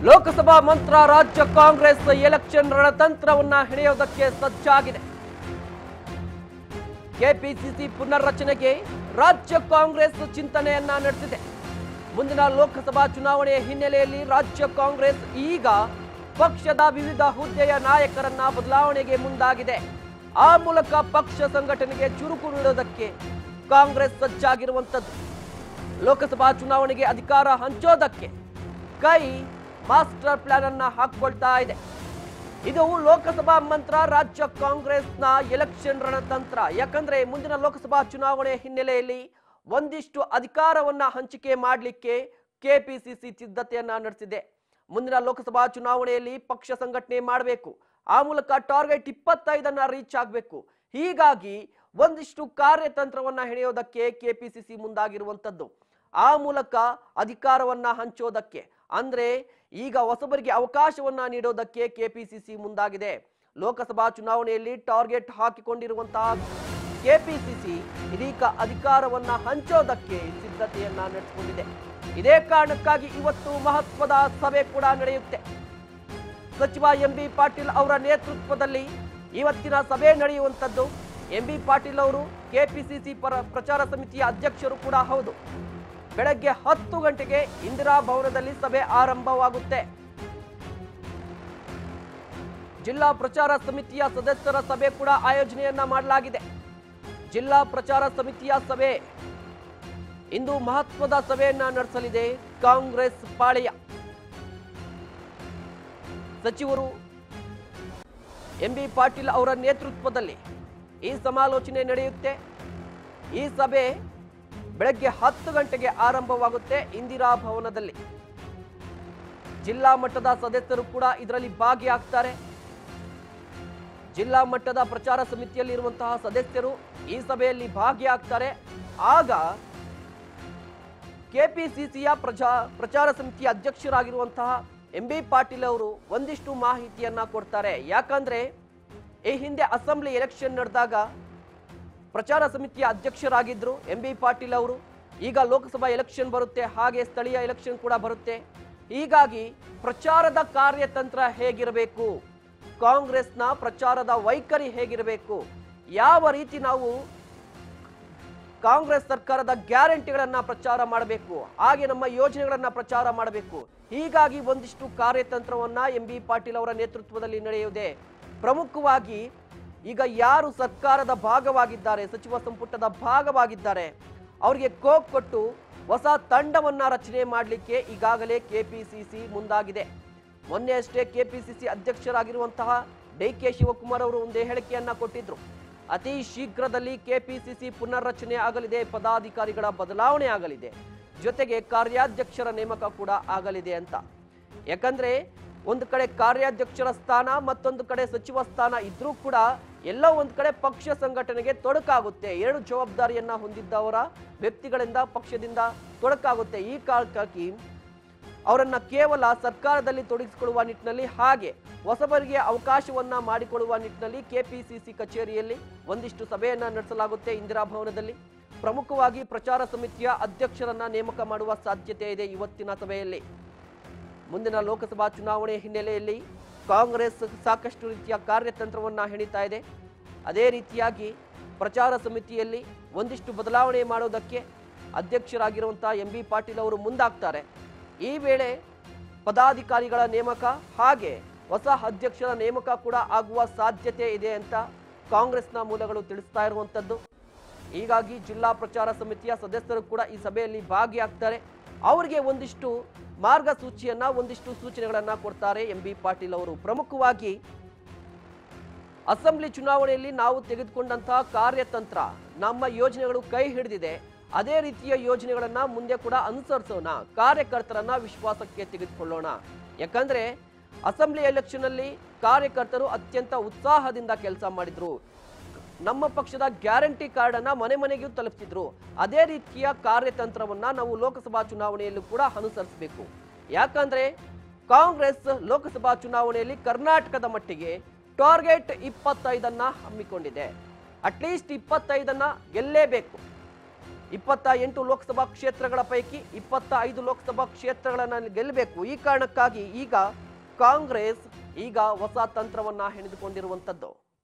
ಲೋಕಸಭಾ ಮಂತ್ರ ರಾಜ್ಯ ಕಾಂಗ್ರೆಸ್ ಎಲೆಕ್ಷನ್ ರಣತಂತ್ರವನ್ನ ಹೆಣೆಯೋದಕ್ಕೆ ಸಜ್ಜಾಗಿದೆ. ಕೆಪಿಸಿಸಿ ಪುನರ್ರಚನೆಗೆ ರಾಜ್ಯ ಕಾಂಗ್ರೆಸ್ ಚಿಂತನೆಯನ್ನ ನಡೆಸಿದೆ. ಮುಂದಿನ ಲೋಕಸಭಾ ಚುನಾವಣೆಯ ಹಿನ್ನೆಲೆಯಲ್ಲಿ ರಾಜ್ಯ ಕಾಂಗ್ರೆಸ್ ಈಗ ಪಕ್ಷದ ವಿವಿಧ ಹುದ್ದೆಯ ನಾಯಕರನ್ನ ಬದಲಾವಣೆಗೆ ಮುಂದಾಗಿದೆ. ಆ ಮೂಲಕ ಪಕ್ಷ ಸಂಘಟನೆಗೆ ಚುರುಕು ನೀಡೋದಕ್ಕೆ ಕಾಂಗ್ರೆಸ್ ಸಜ್ಜಾಗಿರುವಂತದ್ದು. ಲೋಕಸಭಾ ಚುನಾವಣೆಗೆ ಅಧಿಕಾರ ಹಂಚೋದಕ್ಕೆ ಕೈ ಮಾಸ್ಟರ್ ಪ್ಲಾನ್ ಅನ್ನ ಹಾಕೊಳ್ತಾ ಇದೆ. ಇದು ಲೋಕಸಭಾ ಮಂತ್ರ ರಾಜ್ಯ ಕಾಂಗ್ರೆಸ್ನ ಎಲೆಕ್ಷನ್ ರಣತಂತ್ರ. ಯಾಕಂದ್ರೆ ಮುಂದಿನ ಲೋಕಸಭಾ ಚುನಾವಣೆ ಹಿನ್ನೆಲೆಯಲ್ಲಿ ಒಂದಿಷ್ಟು ಅಧಿಕಾರವನ್ನ ಹಂಚಿಕೆ ಮಾಡಲಿಕ್ಕೆ ಕೆಪಿಸಿಸಿ ಸಿದ್ಧತೆಯನ್ನ ನಡೆಸಿದೆ. ಮುಂದಿನ ಲೋಕಸಭಾ ಚುನಾವಣೆಯಲ್ಲಿ ಪಕ್ಷ ಸಂಘಟನೆ ಮಾಡಬೇಕು. ಆ ಮೂಲಕ ಟಾರ್ಗೆಟ್ 25 ರೀಚ್ ಆಗಬೇಕು. ಹೀಗಾಗಿ ಒಂದಿಷ್ಟು ಕಾರ್ಯತಂತ್ರವನ್ನ ಹೆಣೆಯೋದಕ್ಕೆ ಕೆಪಿಸಿಸಿ ಮುಂದಾಗಿರುವಂತದ್ದು. ಆ ಮೂಲಕ ಅಧಿಕಾರವನ್ನ ಹಂಚೋದಕ್ಕೆ ಅಂದ್ರೆ ಈಗ ಹೊಸಬರಿಗೆ ಅವಕಾಶವನ್ನ ನೀಡೋದಕ್ಕೆ ಕೆಪಿಸಿಸಿ ಮುಂದಾಗಿದೆ. ಲೋಕಸಭಾ ಚುನಾವಣೆಯಲ್ಲಿ ಟಾರ್ಗೆಟ್ ಹಾಕಿಕೊಂಡಿರುವಂತಹ ಕೆಪಿಸಿಸಿ ಇದೀಗ ಅಧಿಕಾರವನ್ನ ಹಂಚೋದಕ್ಕೆ ಸಿದ್ಧತೆಯನ್ನ ನಡೆಸಿಕೊಂಡಿದೆ. ಇದೇ ಕಾರಣಕ್ಕಾಗಿ ಇವತ್ತು ಮಹತ್ವದ ಸಭೆ ಕೂಡ ನಡೆಯುತ್ತೆ. ಸಚಿವ ಎಂಬಿ ಪಾಟೀಲ್ ಅವರ ನೇತೃತ್ವದಲ್ಲಿ ಇವತ್ತಿನ ಸಭೆ ನಡೆಯುವಂತದ್ದು. ಎಂಬಿ ಪಾಟೀಲ್ ಅವರು ಕೆಪಿಸಿಸಿ ಪ್ರಚಾರ ಸಮಿತಿಯ ಅಧ್ಯಕ್ಷರು ಕೂಡ ಹೌದು. ಬೆಳಗ್ಗೆ 10 ಗಂಟೆಗೆ ಇಂದಿರಾ ಭವನದಲ್ಲಿ ಸಭೆ ಆರಂಭವಾಗುತ್ತೆ. ಜಿಲ್ಲಾ ಪ್ರಚಾರ ಸಮಿತಿಯ ಸದಸ್ಯರ ಸಭೆ ಕೂಡ ಆಯೋಜನೆಯನ್ನ ಮಾಡಲಾಗಿದೆ. ಜಿಲ್ಲಾ ಪ್ರಚಾರ ಸಮಿತಿಯ ಸಭೆ ಇಂದು ಮಹತ್ವದ ಸಭೆಯನ್ನ ನಡೆಸಲಿದೆ ಕಾಂಗ್ರೆಸ್ ಪಾಳೆಯ. ಸಚಿವರು ಎಂಬಿ ಪಾಟೀಲ್ ಅವರ ನೇತೃತ್ವದಲ್ಲಿ ಈ ಸಮಾಲೋಚನೆ ನಡೆಯುತ್ತೆ. ಈ ಸಭೆ ಬೆಳಗ್ಗೆ 10 ಗಂಟೆಗೆ ಆರಂಭವಾಗುತ್ತೆ ಇಂದಿರಾ ಭವನದಲ್ಲಿ. ಜಿಲ್ಲಾ ಮಟ್ಟದ ಸದಸ್ಯರು ಕೂಡ ಇದರಲ್ಲಿ ಭಾಗಿಯಾಗ್ತಾರೆ. ಜಿಲ್ಲಾ ಮಟ್ಟದ ಪ್ರಚಾರ ಸಮಿತಿಯಲ್ಲಿ ಇರುವಂತಹ ಸದಸ್ಯರು ಈ ಸಭೆಯಲ್ಲಿ ಭಾಗಿಯಾಗ್ತಾರೆ. ಆಗ ಕೆಪಿಸಿಸಿಯ ಪ್ರಚಾರ ಸಮಿತಿಯ ಅಧ್ಯಕ್ಷರಾಗಿರುವಂತಹ ಎಂಬಿ ಪಾಟೀಲ್ ಅವರು ಒಂದಿಷ್ಟು ಮಾಹಿತಿಯನ್ನ ಕೊಡ್ತಾರೆ. ಯಾಕಂದ್ರೆ ಈ ಹಿಂದೆ ಅಸೆಂಬ್ಲಿ ಎಲೆಕ್ಷನ್ ನಡೆದಾಗ ಪ್ರಚಾರ ಸಮಿತಿಯ ಅಧ್ಯಕ್ಷರಾಗಿದ್ರು ಎಂಬಿ ಪಾಟೀಲ್ ಅವರು. ಈಗ ಲೋಕಸಭಾ ಎಲೆಕ್ಷನ್ ಬರುತ್ತೆ, ಹಾಗೆ ಸ್ಥಳೀಯ ಎಲೆಕ್ಷನ್ ಕೂಡ ಬರುತ್ತೆ. ಹೀಗಾಗಿ ಪ್ರಚಾರದ ಕಾರ್ಯತಂತ್ರ ಹೇಗಿರಬೇಕು, ಕಾಂಗ್ರೆಸ್ನ ಪ್ರಚಾರದ ವೈಖರಿ ಹೇಗಿರಬೇಕು, ಯಾವ ರೀತಿ ನಾವು ಕಾಂಗ್ರೆಸ್ ಸರ್ಕಾರದ ಗ್ಯಾರಂಟಿಗಳನ್ನ ಪ್ರಚಾರ ಮಾಡಬೇಕು, ಹಾಗೆ ನಮ್ಮ ಯೋಜನೆಗಳನ್ನ ಪ್ರಚಾರ ಮಾಡಬೇಕು. ಹೀಗಾಗಿ ಒಂದಿಷ್ಟು ಕಾರ್ಯತಂತ್ರವನ್ನ ಎಂಬಿ ಪಾಟೀಲ್ ಅವರ ನೇತೃತ್ವದಲ್ಲಿ ನಡೆಯುವುದೇ. ಪ್ರಮುಖವಾಗಿ ಈಗ ಯಾರು ಸರ್ಕಾರದ ಭಾಗವಾಗಿದ್ದಾರೆ, ಸಚಿವ ಸಂಪುಟದ ಭಾಗವಾಗಿದ್ದಾರೆ, ಅವರಿಗೆ ಕೋಕ್ ಕೊಟ್ಟು ಹೊಸ ತಂಡವನ್ನ ರಚನೆ ಮಾಡಲಿಕ್ಕೆ ಈಗಾಗಲೇ ಕೆಪಿಸಿಸಿ ಮುಂದಾಗಿದೆ. ಮೊನ್ನೆ ಅಷ್ಟೇ ಕೆಪಿಸಿಸಿ ಅಧ್ಯಕ್ಷರಾಗಿರುವಂತಹ ಡಿ.ಕೆ. ಶಿವಕುಮಾರ್ ಅವರು ಒಂದು ಹೇಳಿಕೆಯನ್ನ ಕೊಟ್ಟಿದ್ರು. ಅತಿ ಶೀಘ್ರದಲ್ಲಿ ಕೆಪಿಸಿಸಿ ಪುನರ್ರಚನೆ ಆಗಲಿದೆ, ಪದಾಧಿಕಾರಿಗಳ ಬದಲಾವಣೆ ಆಗಲಿದೆ, ಜೊತೆಗೆ ಕಾರ್ಯಾಧ್ಯಕ್ಷರ ನೇಮಕ ಕೂಡ ಆಗಲಿದೆ ಅಂತ. ಯಾಕಂದ್ರೆ ಒಂದು ಕಡೆ ಕಾರ್ಯಾಧ್ಯಕ್ಷರ ಸ್ಥಾನ, ಮತ್ತೊಂದು ಕಡೆ ಸಚಿವ ಸ್ಥಾನ ಇದ್ರೂ ಕೂಡ ಎಲ್ಲೋ ಒಂದು ಕಡೆ ಪಕ್ಷ ಸಂಘಟನೆಗೆ ತೊಡಕಾಗುತ್ತೆ. 2 ಜವಾಬ್ದಾರಿಯನ್ನ ಹೊಂದಿದ್ದವರ ವ್ಯಕ್ತಿಗಳಿಂದ ಪಕ್ಷದಿಂದ ತೊಡಕಾಗುತ್ತೆ. ಈ ಕಾರಣಕ್ಕಾಗಿ ಅವರನ್ನ ಕೇವಲ ಸರ್ಕಾರದಲ್ಲಿ ತೊಡಗಿಸಿಕೊಳ್ಳುವ ನಿಟ್ಟಿನಲ್ಲಿ, ಹಾಗೆ ಹೊಸಬರಿಗೆ ಅವಕಾಶವನ್ನ ಮಾಡಿಕೊಡುವ ನಿಟ್ಟಿನಲ್ಲಿ ಕೆಪಿಸಿಸಿ ಕಚೇರಿಯಲ್ಲಿ ಒಂದಿಷ್ಟು ಸಭೆಯನ್ನ ನಡೆಸಲಾಗುತ್ತೆ ಇಂದಿರಾ ಭವನದಲ್ಲಿ. ಪ್ರಮುಖವಾಗಿ ಪ್ರಚಾರ ಸಮಿತಿಯ ಅಧ್ಯಕ್ಷರನ್ನ ನೇಮಕ ಮಾಡುವ ಸಾಧ್ಯತೆ ಇದೆ ಇವತ್ತಿನ ಸಭೆಯಲ್ಲಿ. ಮುಂದಿನ ಲೋಕಸಭಾ ಚುನಾವಣೆ ಹಿನ್ನೆಲೆಯಲ್ಲಿ ಕಾಂಗ್ರೆಸ್ ಸಾಕಷ್ಟು ರೀತಿಯ ಕಾರ್ಯತಂತ್ರವನ್ನ ಹೆಣಿತಾ ಇದೆ. ಅದೇ ರೀತಿಯಾಗಿ ಪ್ರಚಾರ ಸಮಿತಿಯಲ್ಲಿ ಒಂದಿಷ್ಟು ಬದಲಾವಣೆ ಮಾಡೋದಕ್ಕೆ ಅಧ್ಯಕ್ಷರಾಗಿರುವಂತಹ ಎಂಬಿ ಪಾಟೀಲ್ ಅವರು ಮುಂದಾಗ್ತಾರೆ. ಈ ವೇಳೆ ಪದಾಧಿಕಾರಿಗಳ ನೇಮಕ ಹಾಗೆ ಹೊಸ ಅಧ್ಯಕ್ಷರ ನೇಮಕ ಕೂಡ ಆಗುವ ಸಾಧ್ಯತೆ ಇದೆ ಅಂತ ಕಾಂಗ್ರೆಸ್ನ ಮೂಲಗಳು ತಿಳಿಸ್ತಾ ಇರುವಂತದ್ದು. ಹೀಗಾಗಿ ಜಿಲ್ಲಾ ಪ್ರಚಾರ ಸಮಿತಿಯ ಸದಸ್ಯರು ಕೂಡ ಈ ಸಭೆಯಲ್ಲಿ ಭಾಗಿಯಾಗ್ತಾರೆ. ಅವರಿಗೆ ಒಂದಿಷ್ಟು ಮಾರ್ಗಸೂಚಿಯನ್ನ, ಒಂದಿಷ್ಟು ಸೂಚನೆಗಳನ್ನ ಕೊಡ್ತಾರೆ ಎಂಬಿ ಪಾಟೀಲ್ ಅವರು. ಪ್ರಮುಖವಾಗಿ ಅಸೆಂಬ್ಲಿ ಚುನಾವಣೆಯಲ್ಲಿ ನಾವು ತೆಗೆದುಕೊಂಡಂತಹ ಕಾರ್ಯತಂತ್ರ, ನಮ್ಮ ಯೋಜನೆಗಳು ಕೈ ಹಿಡಿದಿದೆ, ಅದೇ ರೀತಿಯ ಯೋಜನೆಗಳನ್ನ ಮುಂದೆ ಕೂಡ ಅನುಸರಿಸೋಣ, ಕಾರ್ಯಕರ್ತರನ್ನ ವಿಶ್ವಾಸಕ್ಕೆ ತೆಗೆದುಕೊಳ್ಳೋಣ. ಯಾಕಂದ್ರೆ ಅಸೆಂಬ್ಲಿ ಎಲೆಕ್ಷನ್ ಅಲ್ಲಿ ಕಾರ್ಯಕರ್ತರು ಅತ್ಯಂತ ಉತ್ಸಾಹದಿಂದ ಕೆಲಸ ಮಾಡಿದ್ರು. ನಮ್ಮ ಪಕ್ಷದ ಗ್ಯಾರಂಟಿ ಕಾರ್ಡ್ ಅನ್ನ ಮನೆ ಮನೆಗೂ ತಲುಪಿಸಿದ್ರು. ಅದೇ ರೀತಿಯ ಕಾರ್ಯತಂತ್ರವನ್ನ ನಾವು ಲೋಕಸಭಾ ಚುನಾವಣೆಯಲ್ಲೂ ಕೂಡ ಅನುಸರಿಸಬೇಕು. ಯಾಕಂದ್ರೆ ಕಾಂಗ್ರೆಸ್ ಲೋಕಸಭಾ ಚುನಾವಣೆಯಲ್ಲಿ ಕರ್ನಾಟಕದ ಮಟ್ಟಿಗೆ ಟಾರ್ಗೆಟ್ 25 ಹಮ್ಮಿಕೊಂಡಿದೆ. ಅಟ್ಲೀಸ್ಟ್ 25 ಗೆಲ್ಲೇಬೇಕು. 28 ಲೋಕಸಭಾ ಕ್ಷೇತ್ರಗಳ ಪೈಕಿ 25 ಲೋಕಸಭಾ ಕ್ಷೇತ್ರಗಳನ್ನು ಗೆಲ್ಲಬೇಕು. ಈ ಕಾರಣಕ್ಕಾಗಿ ಈಗ ಕಾಂಗ್ರೆಸ್ ಹೊಸ ತಂತ್ರವನ್ನ ಹೆಣೆದುಕೊಂಡಿರುವಂತದ್ದು.